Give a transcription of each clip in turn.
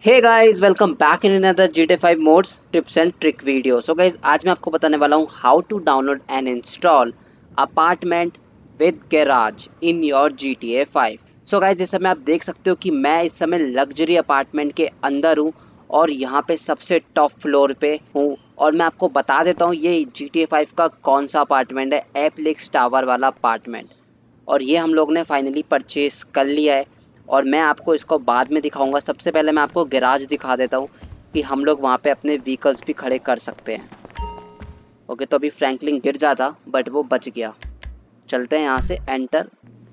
Hey guys, welcome back in another GTA 5 mods tips and trick video. So guys, आज मैं आपको बताने वाला हूँ how to download and install apartment with garage in your GTA 5। So guys, जैसे में आप देख सकते हो कि मैं इस समय लग्जरी अपार्टमेंट के अंदर हूँ और यहाँ पे सबसे टॉप फ्लोर पे हूँ। और मैं आपको बता देता हूँ ये GTA 5 का कौन सा अपार्टमेंट है, एप्लेक्स टावर वाला अपार्टमेंट। और ये हम लोग ने फाइनली परचेस कर लिया है और मैं आपको इसको बाद में दिखाऊंगा। सबसे पहले मैं आपको गैराज दिखा देता हूँ कि हम लोग वहाँ पे अपने व्हीकल्स भी खड़े कर सकते हैं। ओके, तो अभी फ्रैंकलिन गिर जाता बट वो बच गया। चलते हैं यहाँ से एंटर।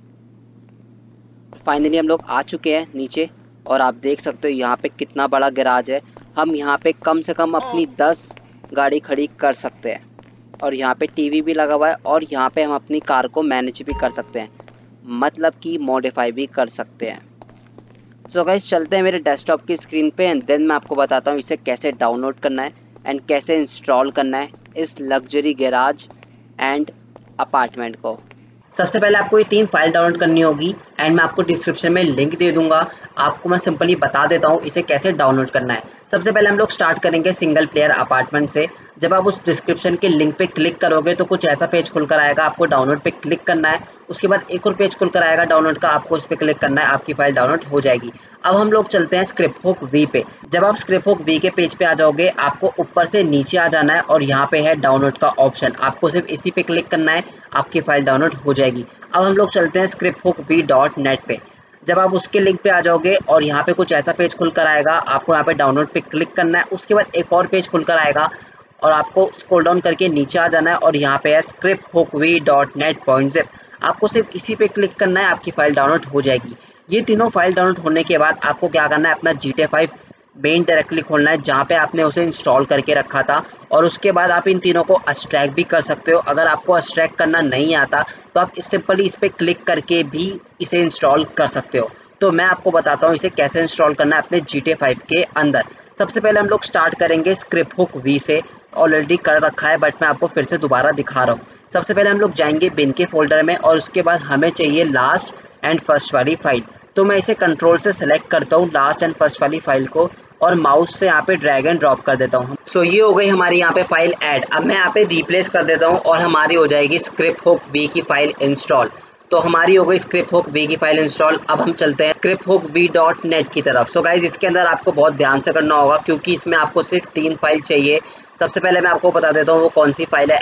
फाइनली हम लोग आ चुके हैं नीचे और आप देख सकते हो यहाँ पे कितना बड़ा गैराज है। हम यहाँ पे कम से कम अपनी 10 गाड़ी खड़ी कर सकते हैं और यहाँ पे टीवी भी लगा हुआ है और यहाँ पे हम अपनी कार को मैनेज भी कर सकते हैं, मतलब कि मॉडिफाई भी कर सकते हैं। सो गाइस, चलते हैं मेरे डेस्कटॉप की स्क्रीन पे एंड देन मैं आपको बताता हूँ इसे कैसे डाउनलोड करना है एंड कैसे इंस्टॉल करना है इस लग्जरी गैराज एंड अपार्टमेंट को। सबसे पहले आपको ये 3 फाइल डाउनलोड करनी होगी एंड मैं आपको डिस्क्रिप्शन में लिंक दे दूंगा। आपको मैं सिंपली बता देता हूँ इसे कैसे डाउनलोड करना है। सबसे पहले हम लोग स्टार्ट करेंगे सिंगल प्लेयर अपार्टमेंट से। जब आप उस डिस्क्रिप्शन के लिंक पे क्लिक करोगे तो कुछ ऐसा पेज खुलकर आएगा, आपको डाउनलोड पे क्लिक करना है। उसके बाद एक और पेज खुलकर आएगा डाउनलोड का, आपको उस पर क्लिक करना है, आपकी फाइल डाउनलोड हो जाएगी। अब हम लोग चलते हैं स्क्रिप्ट हुक वी पे। जब आप स्क्रिप्ट हुक वी के पेज पे आ जाओगे, आपको ऊपर से नीचे आ जाना है और यहाँ पे है डाउनलोड का ऑप्शन, आपको सिर्फ इसी पे क्लिक करना है, आपकी फाइल डाउनलोड हो जाएगी। अब हम लोग चलते हैं scripthookv.net पे। जब आप उसके लिंक पे आ जाओगे और यहाँ पे कुछ ऐसा पेज खुलकर आएगा, आपको यहाँ पे डाउनलोड पे क्लिक करना है। उसके बाद एक और पेज खुलकर आएगा और आपको स्क्रॉल डाउन करके नीचे आ जाना है और यहाँ पे है scripthookv.net.zip। आपको सिर्फ इसी पे क्लिक करना है, आपकी फाइल डाउनलोड हो जाएगी। ये तीनों फाइल डाउनलोड होने के बाद आपको क्या करना है, अपना GTA 5 मेन डायरेक्टली खोलना है जहाँ पे आपने उसे इंस्टॉल करके रखा था। और उसके बाद आप इन तीनों को एक्सट्रैक्ट भी कर सकते हो। अगर आपको एक्सट्रैक्ट करना नहीं आता तो आप सिंपली इस पर क्लिक करके भी इसे इंस्टॉल कर सकते हो। तो मैं आपको बताता हूँ इसे कैसे इंस्टॉल करना है अपने GTA 5 के अंदर। सबसे पहले हम लोग स्टार्ट करेंगे स्क्रिप्ट हुक वी से। ऑलरेडी कर रखा है बट मैं आपको फिर से दोबारा दिखा रहा हूँ। सबसे पहले हम लोग जाएंगे बिन के फोल्डर में और उसके बाद हमें चाहिए लास्ट एंड फर्स्ट वाली फाइल। तो मैं इसे कंट्रोल से सेलेक्ट करता हूँ लास्ट एंड फर्स्ट वाली फाइल को और माउस से यहाँ पे ड्रैग एंड ड्रॉप कर देता हूँ। सो ये हो गई हमारी यहाँ पे फाइल ऐड। अब मैं यहाँ पे रिप्लेस कर देता हूँ और हमारी हो जाएगी स्क्रिप्ट हुक वी की फाइल इंस्टॉल। तो हमारी हो गई स्क्रिप्ट हुक वी की फाइल इंस्टॉल। अब हम चलते हैं script hook V dot net की तरफ। सो गाइज, इसके अंदर आपको बहुत ध्यान से करना होगा क्योंकि इसमें आपको सिर्फ 3 फाइल चाहिए। सबसे पहले मैं आपको बता देता हूँ वो कौन सी फाइल है,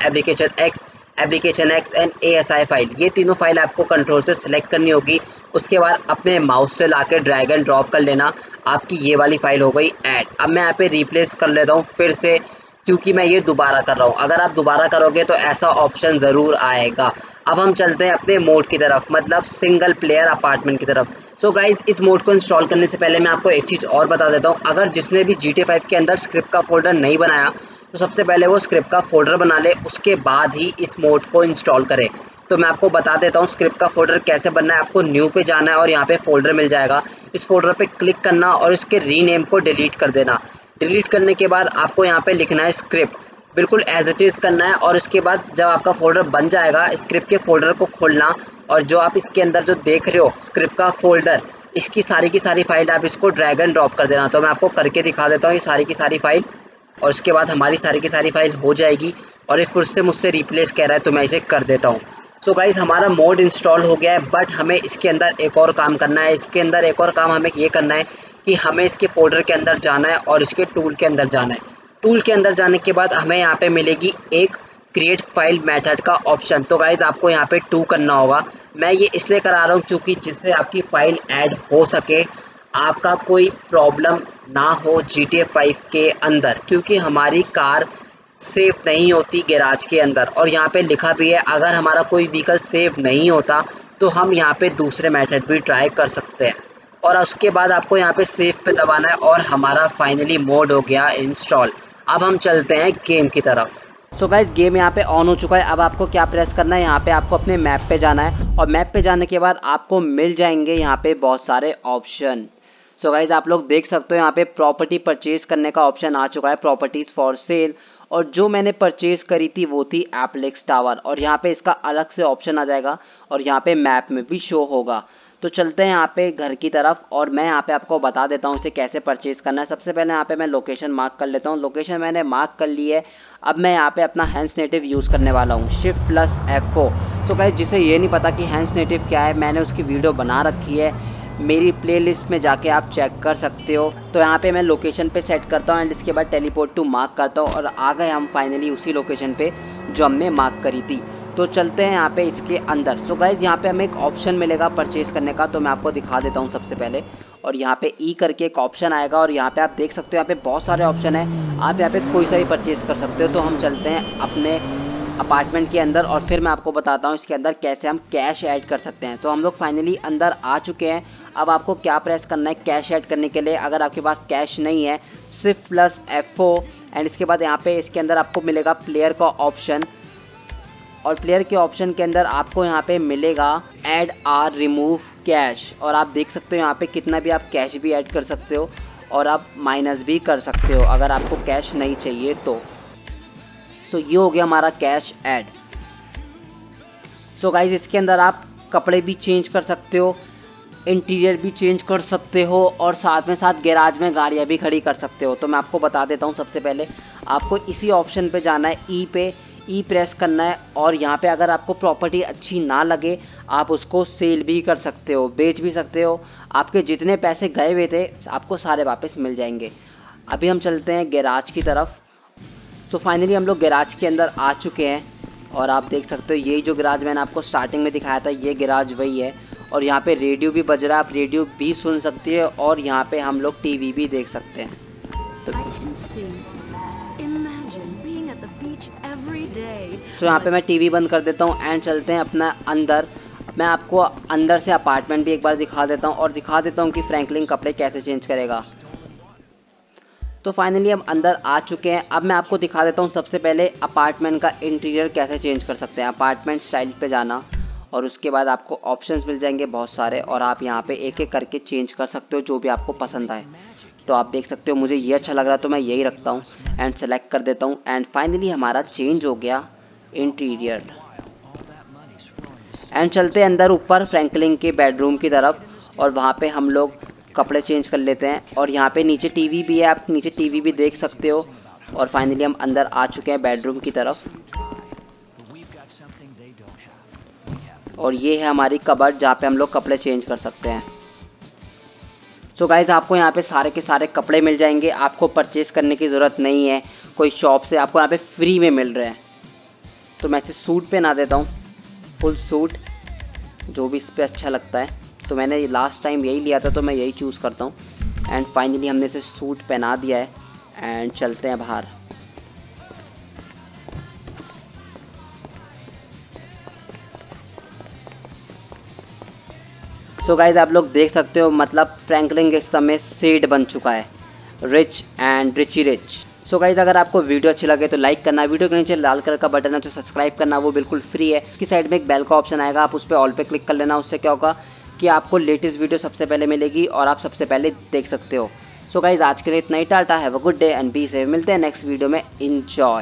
एप्लीकेशन एक्स एंड ASI फाइल। ये तीनों फाइल आपको कंट्रोल से सिलेक्ट करनी होगी। उसके बाद अपने माउस से लाके ड्रैग एंड ड्रॉप कर लेना, आपकी ये वाली फाइल हो गई ऐड। अब मैं यहाँ पे रिप्लेस कर लेता हूँ फिर से क्योंकि मैं ये दोबारा कर रहा हूँ। अगर आप दोबारा करोगे तो ऐसा ऑप्शन ज़रूर आएगा। अब हम चलते हैं अपने मोड की तरफ, मतलब सिंगल प्लेयर अपार्टमेंट की तरफ। सो गाइज, इस मोड को इंस्टॉल करने से पहले मैं आपको एक चीज़ और बता देता हूँ। अगर जिसने भी GTA 5 के अंदर स्क्रिप्ट का फोल्डर नहीं बनाया तो सबसे पहले वो स्क्रिप्ट का फोल्डर बना ले, उसके बाद ही इस मोड को इंस्टॉल करे। तो मैं आपको बता देता हूँ स्क्रिप्ट का फोल्डर कैसे बनना है। आपको न्यू पे जाना है और यहाँ पे फोल्डर मिल जाएगा, इस फोल्डर पे क्लिक करना और इसके रीनेम को डिलीट कर देना। डिलीट करने के बाद आपको यहाँ पे लिखना है स्क्रिप्ट, बिल्कुल एज इट इज़ करना है। और उसके बाद जब आपका फोल्डर बन जाएगा, स्क्रिप्ट के फोल्डर को खोलना और जो आप इसके अंदर जो देख रहे हो स्क्रिप्ट का फोल्डर, इसकी सारी की सारी फाइल आप इसको ड्रैग एंड ड्रॉप कर देना। तो मैं आपको करके दिखा देता हूँ ये सारी की सारी फाइल और उसके बाद हमारी सारी की सारी फाइल हो जाएगी। और ये फिर से मुझसे रिप्लेस कह रहा है तो मैं इसे कर देता हूँ। सो गाइज, हमारा मोड इंस्टॉल हो गया है बट हमें इसके अंदर एक और काम करना है। इसके अंदर एक और काम हमें ये करना है कि हमें इसके फोल्डर के अंदर जाना है और इसके टूल के अंदर जाना है। टूल के अंदर जाने के बाद हमें यहाँ पे मिलेगी एक क्रिएट फाइल मेथड का ऑप्शन। तो गाइज, आपको यहाँ पे 2 करना होगा। मैं ये इसलिए करा रहा हूँ क्योंकि जिससे आपकी फाइल ऐड हो सके, आपका कोई प्रॉब्लम ना हो GTA 5 के अंदर, क्योंकि हमारी कार सेफ नहीं होती गैराज के अंदर। और यहाँ पे लिखा भी है अगर हमारा कोई व्हीकल सेफ नहीं होता तो हम यहाँ पे दूसरे मेथड भी ट्राई कर सकते हैं। और उसके बाद आपको यहाँ पे सेव पे दबाना है और हमारा फाइनली मोड हो गया इंस्टॉल। अब हम चलते हैं गेम की तरफ। सो गाइस, गेम यहाँ पे ऑन हो चुका है। अब आपको क्या प्रेस करना है, यहाँ पे आपको अपने मैप पे जाना है और मैप पे जाने के बाद आपको मिल जाएंगे यहाँ पे बहुत सारे ऑप्शन। सो गाइज, आप लोग देख सकते हो यहाँ पे प्रॉपर्टी परचेज करने का ऑप्शन आ चुका है, प्रॉपर्टीज फॉर सेल। और जो मैंने परचेज करी थी वो थी एप्लेक्स टावर और यहाँ पे इसका अलग से ऑप्शन आ जाएगा और यहाँ पे मैप में भी शो होगा। तो चलते हैं यहाँ पे घर की तरफ और मैं यहाँ पे आपको बता देता हूँ इसे कैसे परचेज़ करना है। सबसे पहले यहाँ पे मैं लोकेशन मार्क कर लेता हूँ। लोकेशन मैंने मार्क कर ली है। अब मैं यहाँ पे अपना हैंड्स नेटिव यूज़ करने वाला हूँ, Shift+F4। तो गाइस जिसे ये नहीं पता कि हैंड्स नेटिव क्या है, मैंने उसकी वीडियो बना रखी है, मेरी प्लेलिस्ट में जाके आप चेक कर सकते हो। तो यहाँ पे मैं लोकेशन पे सेट करता हूँ एंड इसके बाद टेलीपोर्ट टू मार्क करता हूँ और आ गए हम फाइनली उसी लोकेशन पे जो हमने मार्क करी थी। तो चलते हैं यहाँ पे इसके अंदर। सो गाइज यहाँ पे हमें एक ऑप्शन मिलेगा परचेज़ करने का, तो मैं आपको दिखा देता हूँ सबसे पहले। और यहाँ पे ई करके एक ऑप्शन आएगा और यहाँ पे आप देख सकते हो यहाँ पे बहुत सारे ऑप्शन है, आप यहाँ पे कोई सा भी परचेज़ कर सकते हो। तो हम चलते हैं अपने अपार्टमेंट के अंदर और फिर मैं आपको बताता हूँ इसके अंदर कैसे हम कैश ऐड कर सकते हैं। तो हम लोग फाइनली अंदर आ चुके हैं। अब आपको क्या प्रेस करना है कैश ऐड करने के लिए। अगर आपके पास कैश नहीं है, Shift+F4 एंड इसके बाद यहाँ पे इसके अंदर आपको मिलेगा प्लेयर का ऑप्शन और प्लेयर के ऑप्शन के अंदर आपको यहाँ पे मिलेगा ऐड आर रिमूव कैश। और आप देख सकते हो यहाँ पे कितना भी आप कैश भी ऐड कर सकते हो और आप माइनस भी कर सकते हो अगर आपको कैश नहीं चाहिए तो ये हो गया हमारा कैश ऐड। सो गाइज इसके अंदर आप कपड़े भी चेंज कर सकते हो, इंटीरियर भी चेंज कर सकते हो और साथ में साथ गैराज में गाड़ियाँ भी खड़ी कर सकते हो। तो मैं आपको बता देता हूँ, सबसे पहले आपको इसी ऑप्शन पे जाना है, ई प्रेस करना है और यहाँ पे अगर आपको प्रॉपर्टी अच्छी ना लगे आप उसको सेल भी कर सकते हो, बेच भी सकते हो। आपके जितने पैसे गए हुए थे आपको सारे वापस मिल जाएंगे। अभी हम चलते हैं गैराज की तरफ। तो फाइनली हम लोग गैराज के अंदर आ चुके हैं और आप देख सकते हो यही जो गैराज मैंने आपको स्टार्टिंग में दिखाया था, ये गैराज वही है। और यहाँ पे रेडियो भी बज रहा है, आप रेडियो भी सुन सकती है और यहाँ पे हम लोग टीवी भी देख सकते हैं। तो यहाँ पे मैं टीवी बंद कर देता हूँ एंड चलते हैं अपना अंदर। मैं आपको अंदर से अपार्टमेंट भी एक बार दिखा देता हूँ और दिखा देता हूँ कि फ्रैंकलिन कपड़े कैसे चेंज करेगा। तो फाइनली हम अंदर आ चुके हैं। अब मैं आपको दिखा देता हूँ सबसे पहले अपार्टमेंट का इंटीरियर कैसे चेंज कर सकते हैं। अपार्टमेंट स्टाइल पे जाना और उसके बाद आपको ऑप्शंस मिल जाएंगे बहुत सारे और आप यहाँ पे एक एक करके चेंज कर सकते हो जो भी आपको पसंद आए। तो आप देख सकते हो मुझे ये अच्छा लग रहा है तो मैं यही रखता हूँ एंड सेलेक्ट कर देता हूँ एंड फाइनली हमारा चेंज हो गया इंटीरियर। एंड चलते हैं अंदर ऊपर फ्रैंकलिन के बेडरूम की तरफ और वहाँ पे हम लोग कपड़े चेंज कर लेते हैं। और यहाँ पे नीचे टीवी भी है, आप नीचे टीवी भी देख सकते हो। और फाइनली हम अंदर आ चुके हैं बेडरूम की तरफ और ये है हमारी कबर्ड जहाँ पे हम लोग कपड़े चेंज कर सकते हैं। सो गाइज आपको यहाँ पे सारे के सारे कपड़े मिल जाएंगे, आपको परचेज़ करने की ज़रूरत नहीं है कोई शॉप से, आपको यहाँ पे फ्री में मिल रहे हैं। तो मैं इसे सूट पहना देता हूँ, फुल सूट जो भी इस पर अच्छा लगता है। तो मैंने लास्ट टाइम यही लिया था तो मैं यही चूज़ करता हूँ एंड फाइनली हमने इसे सूट पहना दिया है एंड चलते हैं बाहर। सो गाइज आप लोग देख सकते हो मतलब फ्रैंकलिन इस समय शेड बन चुका है, rich and richie rich. So guys अगर आपको वीडियो अच्छी लगे तो लाइक करना, वीडियो के नीचे लाल कलर का बटन है तो सब्सक्राइब करना, वो बिल्कुल फ्री है। उसकी साइड में एक बेल का ऑप्शन आएगा, आप उस पर ऑल पे क्लिक कर लेना। उससे क्या होगा कि आपको लेटेस्ट वीडियो सबसे पहले मिलेगी और आप सबसे पहले देख सकते हो। सो गाइज आज के लिए इतना ही, tata, have a good day and be safe. मिलते हैं नेक्स्ट वीडियो में, एंजॉय।